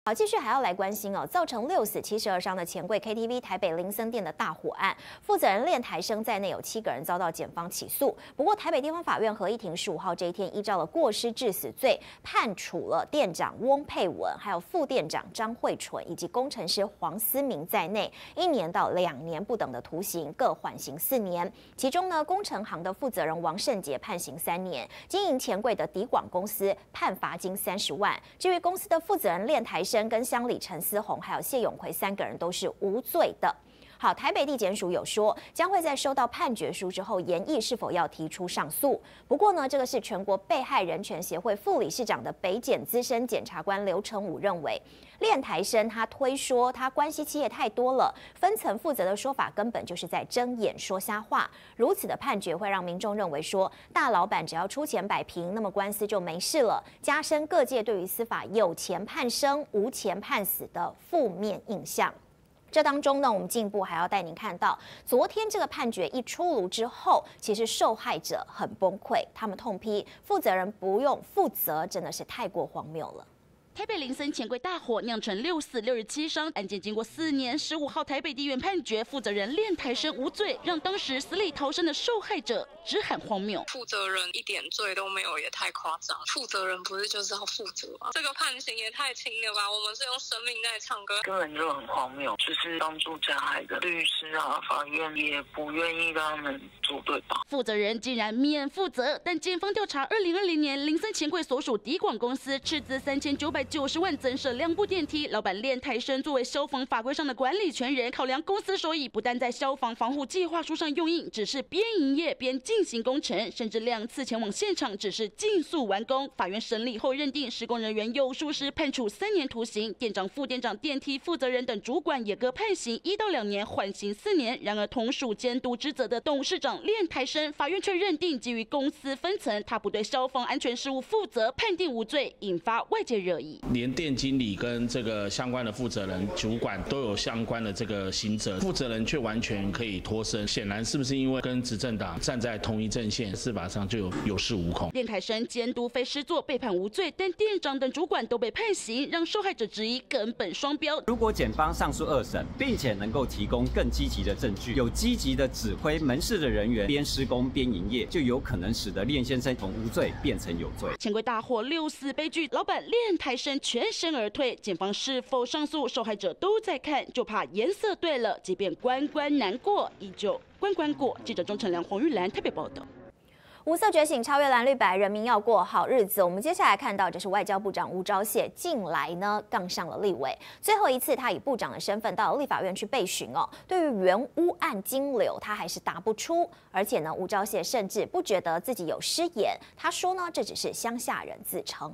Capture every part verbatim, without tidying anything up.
好，继续还要来关心哦，造成六死七十二伤的钱柜 K T V 台北林森店的大火案，负责人练台生在内有七个人遭到检方起诉。不过，台北地方法院合议庭十五号这一天，依照了过失致死罪，判处了店长翁佩文、还有副店长张惠纯以及工程师黄思明在内，一年到两年不等的徒刑，各缓刑四年。其中呢，工程行的负责人王胜杰判刑三年，经营钱柜的迪广公司判罚金三十万。至于公司的负责人练台生跟乡里陈思宏还有谢永奎三个人都是无罪的。好，台北地检署有说，将会在收到判决书之后，研议是否要提出上诉。不过呢，这个是全国被害人权协会副理事长的北检资深检察官刘成武认为，练台生他推说他关系企业太多了，分层负责的说法根本就是在睁眼说瞎话。如此的判决会让民众认为说，大老板只要出钱摆平，那么官司就没事了，加深各界对于司法有钱判生、无钱判死的负面印象。这当中呢，我们进一步还要带您看到，昨天这个判决一出炉之后，其实受害者很崩溃，他们痛批负责人不用负责，真的是太过荒谬了。 台北林森钱柜大火酿成六死六十七伤，案件经过四年，十五号台北地院判决负责人练台生无罪，让当时死里逃生的受害者直喊荒谬。 负责人一点罪都没有，也太夸张。负责人不是就是要负责吗？这个判刑也太轻了吧！我们是用生命在唱歌， 根本就很荒谬。就是帮助加害的律师啊，法院也不愿意让他们做对吧？ 负责人竟然免负责，但检方调查，二零二零年林森钱柜所属迪广公司斥资三千九百九十万增设两部电梯，老板练台生作为消防法规上的管理权人，考量公司收益，不但在消防防护计划书上用印，只是边营业边进行工程，甚至两次前往现场，只是尽速完工。法院审理后认定施工人员有疏失，判处三年徒刑，店长、副店长、电梯负责人等主管也各判刑一到两年，缓刑四年。然而，同属监督职责的董事长练台生，法院却认定基于公司分层，他不对消防安全事务负责，判定无罪，引发外界热议。 连店经理跟这个相关的负责人、主管都有相关的这个刑责，负责人却完全可以脱身，显然是不是因为跟执政党站在同一阵线，司法上就有有恃无恐？ 练台生监督非施作被判无罪，但店长等主管都被判刑，让受害者质疑根本双标。 如果检方上诉二审，并且能够提供更积极的证据，有积极的指挥门市的人员边施工边营业，就有可能使得练先生从无罪变成有罪。 钱柜大火六死悲剧，老板练台生全身而退，检方是否上诉，受害者都在看，就怕颜色对了，即便关关难过，依旧关关过。记者钟成良、黄玉兰特别报道。 五色觉醒，超越蓝绿白，人民要过好日子。我们接下来看到，这是外交部长吴钊燮近来呢杠上了立委，最后一次他以部长的身份到了立法院去备询哦。对于原屋案金流，他还是答不出，而且呢，吴钊燮甚至不觉得自己有失言，他说呢，这只是乡下人自称。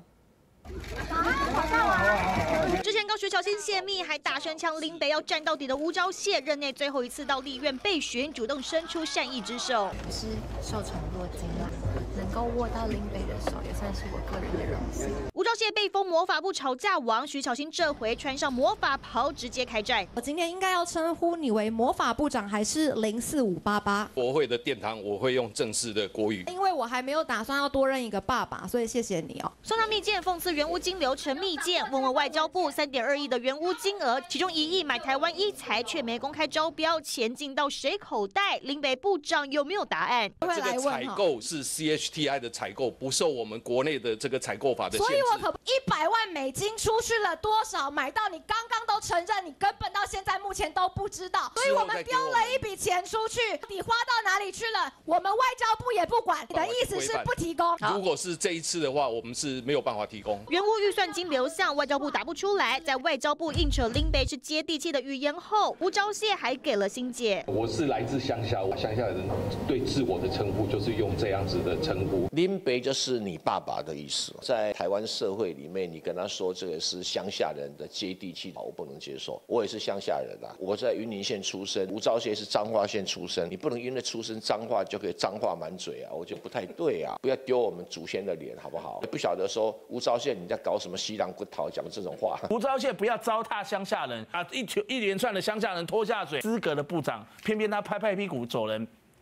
之前高学巧先泄密，还大声呛林北要站到底的吴钊燮，任内最后一次到立院备询，主动伸出善意之手， 是受宠若惊啦。能够握到林北的手，也算是我个人的荣幸。 吴钊燮被封魔法部吵架王，徐巧芯这回穿上魔法袍，直接开战。 我今天应该要称呼你为魔法部长，还是零四五八八？ 国会的殿堂，我会用正式的国语。 因为我还没有打算要多认一个爸爸，所以谢谢你哦。 送上密件，讽刺原屋金流成密件，问问外交部三点二亿的原屋金额，其中一亿买台湾一材，却没公开招标，钱进到谁口袋？林北部长有没有答案？ 这个采购是 C H T I 的采购，不受我们国内的这个采购法的限制。 所以我可一百万美金出去了多少？买到你刚刚都承认，你根本到现在目前都不知道。所以我们丢了一笔钱出去，你花到哪里去了？我们外交部也不管。你的意思是不提供？ 如果是这一次的话，我们是没有办法提供。 原屋预算金流向外交部打不出来，在外交部硬扯林北是接地气的语言后，吴钊燮还给了心解。 我是来自乡下，乡下人对自我的称呼就是用这样子的称呼。 林北就是你爸爸的意思，在台湾社会里面，你跟他说这个是乡下人的接地气，我不能接受。我也是乡下人啊，我在云林县出生，吴钊燮是彰化县出生，你不能因为出生彰化就可以彰化满嘴啊，我觉得不太对啊，不要丢我们祖先的脸好不好？也不晓得说吴钊燮你在搞什么西凉骨头，讲这种话。 吴钊燮不要糟蹋乡下人啊！一一连串的乡下人拖下水，资格的部长，偏偏他拍拍屁股走人。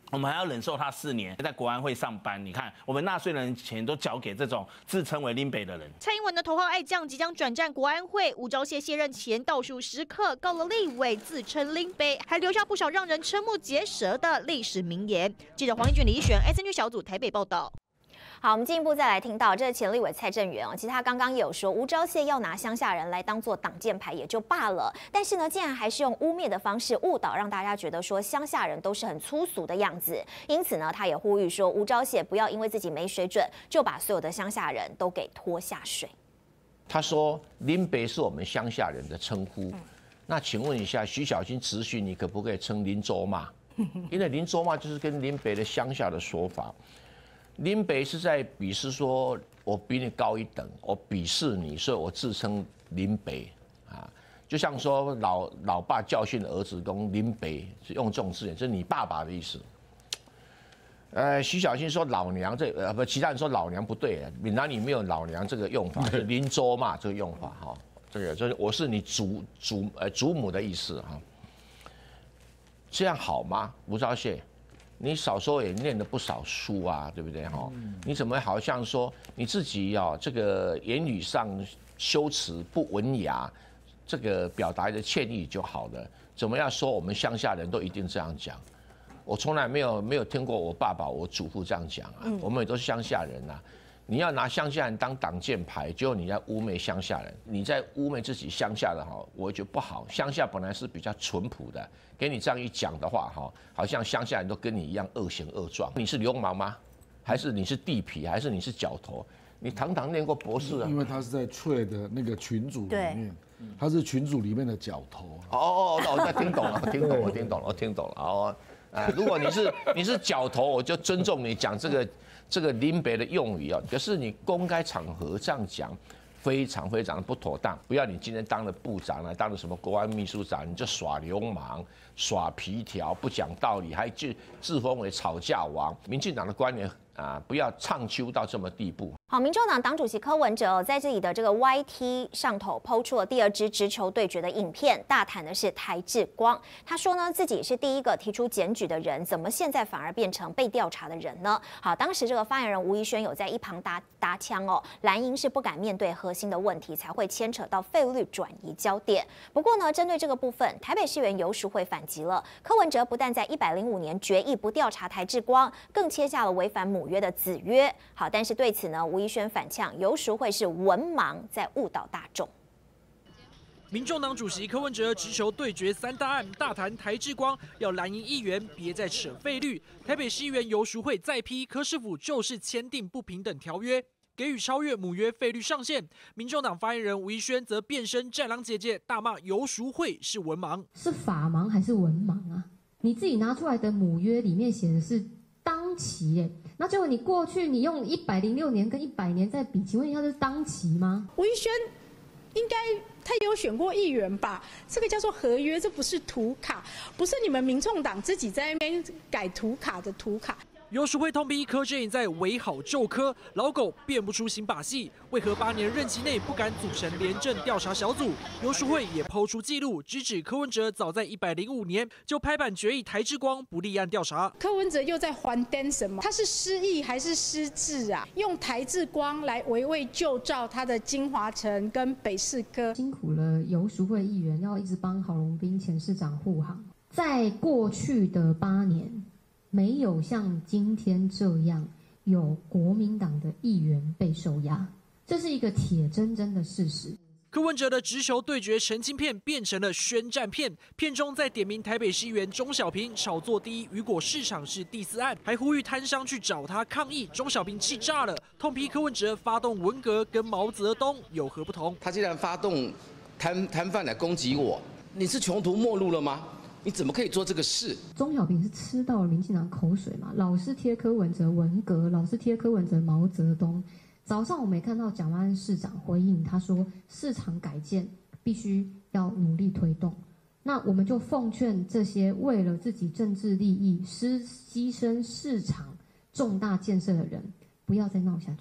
我们还要忍受他四年在国安会上班。你看，我们纳税人钱都交给这种自称为林北的人。 蔡英文的头号爱将即将转战国安会，吴钊燮卸任前倒数时刻告了立委，自称林北，还留下不少让人瞠目结舌的历史名言。记者黄丽君、李一璇 ，S N G 小组台北报道。 好，我们进一步再来听到，这是前立委蔡正元哦，其实他刚刚也有说，吴钊燮要拿乡下人来当做挡箭牌也就罢了，但是呢，竟然还是用污蔑的方式误导，让大家觉得说乡下人都是很粗俗的样子。因此呢，他也呼吁说，吴钊燮不要因为自己没水准，就把所有的乡下人都给拖下水。 他说林北是我们乡下人的称呼，嗯、那请问一下，徐小清咨询你可不可以称林州骂？因为林州骂就是跟林北的乡下的说法。林北是在鄙视说，我比你高一等，我鄙视你，所以我自称林北啊。就像说老老爸教训儿子，用林北是用这种字眼，这是你爸爸的意思。呃，徐小清说老娘这呃不，其他人说老娘不对，闽南语没有老娘这个用法，是林州嘛这个用法哈。这个就是我是你祖祖呃祖母的意思哈。这样好吗？吴钊燮？你小时候也念了不少书啊，对不对哈？你怎么好像说你自己啊，这个言语上修辞不文雅，这个表达的歉意就好了？怎么样说我们乡下人都一定这样讲？我从来没有没有听过我爸爸、我祖父这样讲啊。我们也都是乡下人啊。你要拿乡下人当挡箭牌，结果你在污蔑乡下人，你在污蔑自己乡下的哈，我觉得不好。乡下本来是比较淳朴的，给你这样一讲的话哈，好像乡下人都跟你一样恶行恶状。你是流氓吗？还是你是地痞？还是你是角头？你堂堂念过博士啊？ 因为他是在翠的那个群组里面，他是群组里面的角头。 哦哦哦，我听懂了，我听懂了，我听懂了，我听懂了。哦，啊，如果你是你是角头，我就尊重你讲这个。这个林北的用语啊，可是你公开场合这样讲，非常非常的不妥当。不要你今天当了部长了，当了什么国安秘书长，你就耍流氓、耍皮条、不讲道理，还自自封为吵架王。民进党的官员啊，不要唱秋到这么地步。 好，民众党党主席柯文哲、哦、在这里的这个 Y T 上头抛出了第二支直球对决的影片，大谈的是台志光。他说呢，自己是第一个提出检举的人，怎么现在反而变成被调查的人呢？好，当时这个发言人吴怡轩有在一旁搭搭腔哦，蓝营是不敢面对核心的问题，才会牵扯到费率转移焦点。不过呢，针对这个部分，台北市议员游淑慧反击了，柯文哲不但在一百零五年决议不调查台志光，更签下了违反母约的子约。好，但是对此呢，吴怡轩反呛，游淑慧是文盲，在误导大众。 民众党主席柯文哲直球对决三大案，大谈台志光，要蓝营议员别再扯费率。台北市议员游淑慧再批柯市府就是签订不平等条约，给予超越母约费率上限。民众党发言人吴怡轩则变身战狼姐姐，大骂游淑慧是文盲， 是法盲还是文盲啊？你自己拿出来的母约里面写的是当期耶。那结果你过去你用一百零六年跟一百年在比，请问一下这是当期吗？ 吴怡轩应该他有选过议员吧？这个叫做合约，这不是图卡，不是你们民众党自己在那边改图卡的图卡。 游淑慧痛批柯建在围好救柯，老狗变不出新把戏，为何八年任期内不敢组成廉政调查小组？游淑慧也抛出记录，直指柯文哲早在一百零五年就拍板决议台志光不立案调查。 柯文哲又在还灯什么？他是失忆还是失智啊？用台志光来围魏救赵他的金华城跟北市科， 辛苦了游淑慧议员，要一直帮郝龙斌前市长护航，在过去的八年。没有像今天这样有国民党的议员被收押，这是一个铁铮铮的事实。 柯文哲的直球对决澄清片变成了宣战片，片中在点名台北市议员钟小平炒作第一雨果市场是第四案，还呼吁摊商去找他抗议。钟小平气炸了，痛批柯文哲发动文革跟毛泽东有何不同？ 他既然发动摊摊贩来攻击我，你是穷途末路了吗？你怎么可以做这个事？ 钟小平是吃到了民进党口水嘛？老是贴柯文哲文革，老是贴柯文哲毛泽东。早上我们也看到蒋万安市长回应，他说市场改建必须要努力推动。那我们就奉劝这些为了自己政治利益失牺牲市场重大建设的人，不要再闹下去。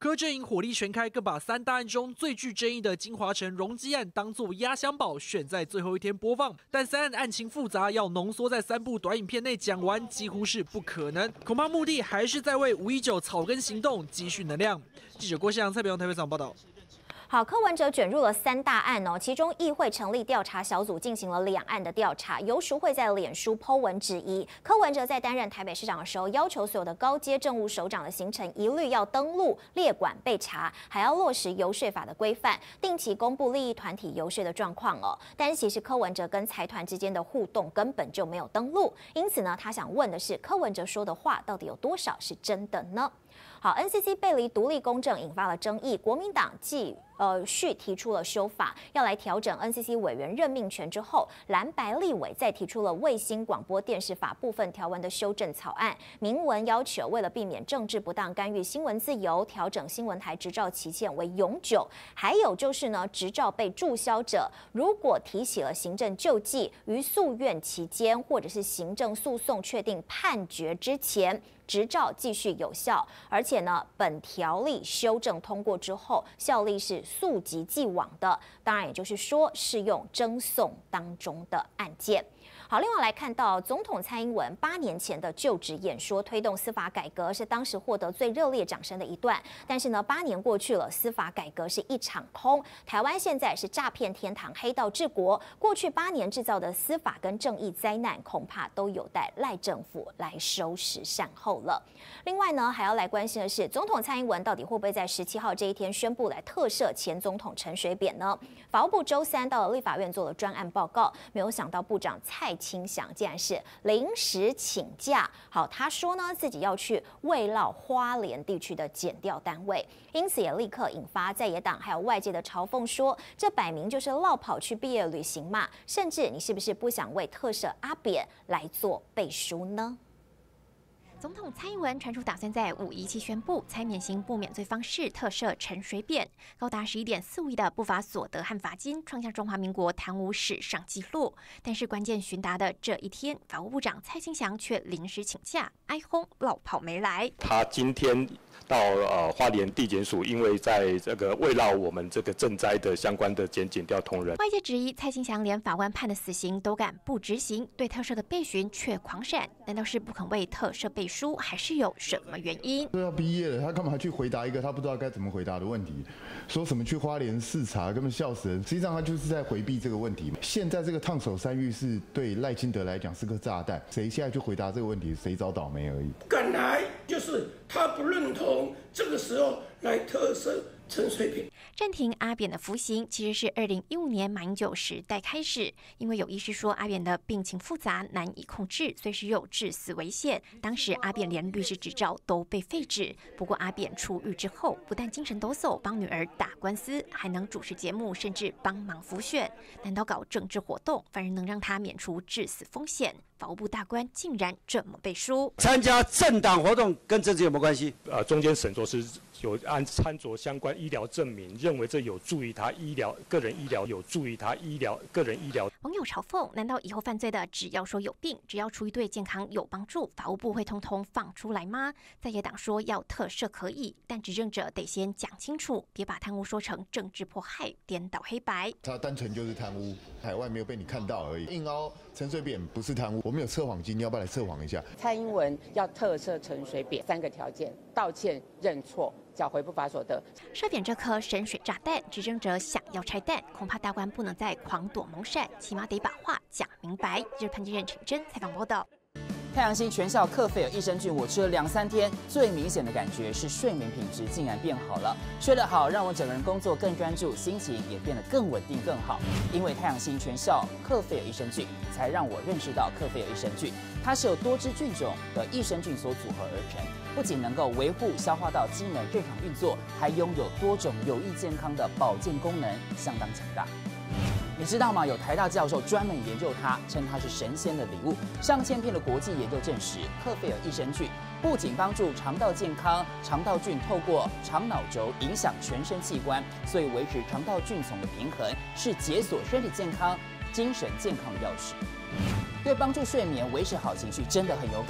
柯阵营火力全开，更把三大案中最具争议的金华城容积案当作压箱宝，选在最后一天播放。但三案案情复杂，要浓缩在三部短影片内讲完，几乎是不可能。恐怕目的还是在为五一九草根行动积蓄能量。记者郭翔、蔡北阳台北场报道。 好，柯文哲卷入了三大案哦，其中议会成立调查小组进行了两案的调查。游淑慧在脸书 po 文质疑柯文哲在担任台北市长的时候，要求所有的高阶政务首长的行程一律要登录列管备查，还要落实游说法的规范，定期公布利益团体游说的状况哦。但是其实柯文哲跟财团之间的互动根本就没有登录，因此呢，他想问的是柯文哲说的话到底有多少是真的呢？好 ，N C C 背离独立公正引发了争议，国民党继呃续提出了修法，要来调整 N C C 委员任命权之后，蓝白立委再提出了卫星广播电视法部分条文的修正草案，明文要求为了避免政治不当干预新闻自由，调整新闻台执照期限为永久，还有就是呢，执照被注销者如果提起了行政救济，于诉愿期间或者是行政诉讼确定判决之前，执照继续有效，而且呢，本条例修正通过之后，效力是溯及既往的，当然也就是说适用侦讼当中的案件。好，另外来看到总统蔡英文八年前的就职演说，推动司法改革是当时获得最热烈掌声的一段。但是呢，八年过去了，司法改革是一场空。台湾现在是诈骗天堂，黑道治国。过去八年制造的司法跟正义灾难，恐怕都有待赖政府来收拾善后了。另外呢，还要来关心的是，总统蔡英文到底会不会在十七号这一天宣布来特赦前总统陈水扁呢？法务部周三到了立法院做了专案报告，没有想到部长蔡清祥竟然是临时请假。好，他说呢自己要去慰劳花莲地区的检调单位，因此也立刻引发在野党还有外界的嘲讽说，这摆明就是落跑去毕业旅行嘛，甚至你是不是不想为特赦阿扁来做背书呢？ 总统蔡英文传出打算在五一期宣布采免刑不免罪方式特赦陈水扁，高达十一点四五亿的不法所得和罚金，创下中华民国贪污史上纪录。但是关键询答的这一天，法务部长蔡清祥却临时请假，哀轰落跑没来。 他今天到呃花莲地检署，因为在这个慰劳我们这个赈灾的相关的检检调同仁， 外界质疑蔡清祥连法官判的死刑都敢不执行，对特赦的备询却狂闪，难道是不肯为特赦背书，还是有什么原因？ 都要毕业了，他干嘛去回答一个他不知道该怎么回答的问题？说什么去花莲视察，根本笑死人。实际上他就是在回避这个问题。现在这个烫手山芋是对赖清德来讲是个炸弹，谁现在去回答这个问题，谁找倒霉而已。 本来就是他不认同，这个时候来特赦陈水扁。 暂停阿扁的服刑其实是二零一五年马英九时代开始，因为有医师说阿扁的病情复杂难以控制，随时有致死危险。当时阿扁连律师执照都被废止。不过阿扁出狱之后，不但精神抖擞帮女儿打官司，还能主持节目，甚至帮忙辅选。难道搞政治活动反而能让他免除致死风险？法务部大官竟然这么背书， 参加政党活动跟政治有没有关系？呃，中间审酌是有按参酌相关医疗证明，认为这有助于他医疗个人医疗，有助于他医疗个人医疗。 网友嘲讽：难道以后犯罪的只要说有病，只要出于对健康有帮助，法务部会通通放出来吗？在野党说要特赦可以，但执政者得先讲清楚，别把贪污说成政治迫害，颠倒黑白。 他单纯就是贪污，海外没有被你看到而已。硬凹陈水扁不是贪污，我们有测谎机，你要不要来测谎一下？ 蔡英文要特赦陈水扁三个条件：道歉、认错、缴回不法所得。 水扁这颗深水炸弹，执政者想要拆弹，恐怕大官不能再狂躲猛闪，起码得把话讲明白。这是潘金任请真采访报道。 太阳星全效克菲尔益生菌，我吃了两三天，最明显的感觉是睡眠品质竟然变好了。睡得好，让我整个人工作更专注，心情也变得更稳定更好。因为太阳星全效克菲尔益生菌，才让我认识到克菲尔益生菌，它是由多支菌种的益生菌所组合而成，不仅能够维护消化道机能正常运作，还拥有多种有益健康的保健功能，相当强大。你知道吗？有台大教授专门研究它，称它是神仙的礼物。上千篇的国际研究证实，克菲尔益生菌不仅帮助肠道健康，肠道菌透过肠脑轴影响全身器官，所以维持肠道菌丛的平衡是解锁身体健康、精神健康的钥匙。对帮助睡眠、维持好情绪真的很有感。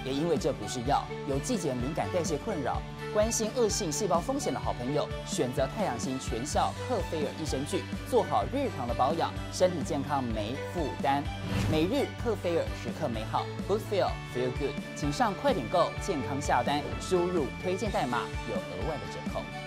也因为这不是药，有季节敏感代谢困扰，关心恶性细胞风险的好朋友，选择太阳星全效克菲尔益生菌，做好日常的保养，身体健康没负担。每日克菲尔，时刻美好 ，Good Feel Feel Good， 请上快点购健康下单，输入推荐代码有额外的折扣。